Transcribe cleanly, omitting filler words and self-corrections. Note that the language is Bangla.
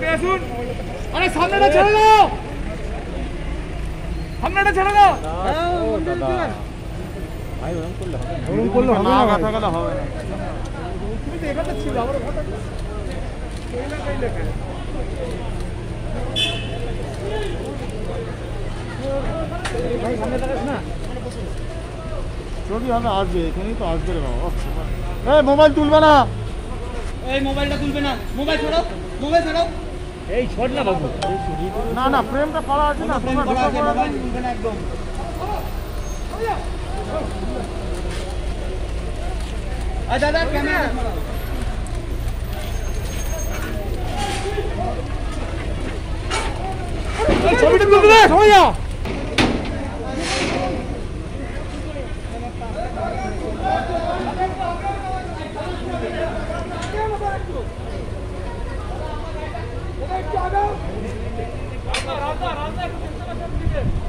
আসুন। আরে সামনেটা ছেড়ে দাও, সামনেটা ছেড়ে দাও। ভাই ওরকম করলে হবে না, ওরকম করলে হবে না, কথা গেলে হবে না। তুমি তো এখানে ছিল আমার কথা ভাই সামনে দেখাস না। ছবি হবে, আসবে এখানেই তো আসবে রে বাবা। এই মোবাইল তুলবে না, এই মোবাইলটা তুলবে না, মোবাইল ছাড়াও, মোবাইল ছাড়াও। এই ছড় না বাবু, না না ফ্রেমটা করা আছে না, ফ্রেম করা আছে, মোবাইল তুলবে না একদম। আয় দাদা ক্যামেরা ছবিটা তুলতে দে, সবাই যাও। রাস্তা